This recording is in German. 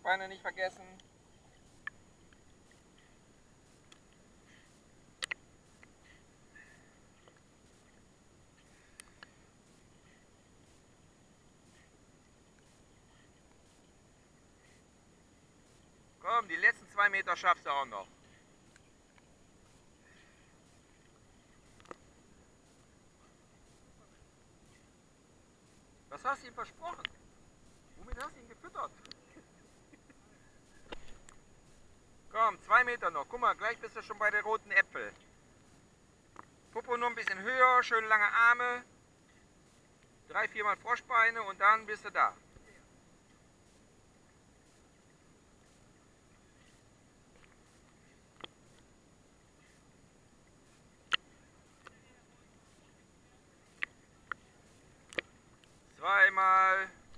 Froschbeine nicht vergessen. Komm, die letzten 2 Meter schaffst du auch noch. Was hast du ihm versprochen? Womit hast du ihn gefüttert? Komm, 2 Meter noch. Guck mal, gleich bist du schon bei den roten Äpfel. Popo nur ein bisschen höher, schön lange Arme. 3, 4 Mal Froschbeine und dann bist du da. Zweimal.